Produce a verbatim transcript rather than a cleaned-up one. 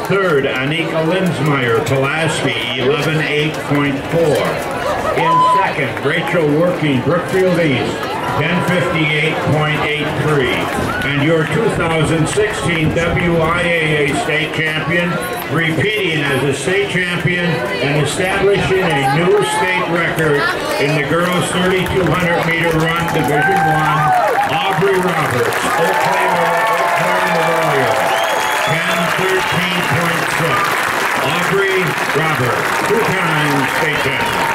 third, Anika Linsmeyer, Pulaski, eleven eight point four. In second, Rachel Working, Brookfield East, ten fifty-eight point eight three. And your two thousand sixteen W I A A state champion, repeating as a state champion and establishing a new state record in the girls thirty-two hundred meter run, Division One, Aubrey Roberts, Eau Claire, Eau Claire Memorial, ten thirteen point six. Aubrey Roberts, two-time state champion.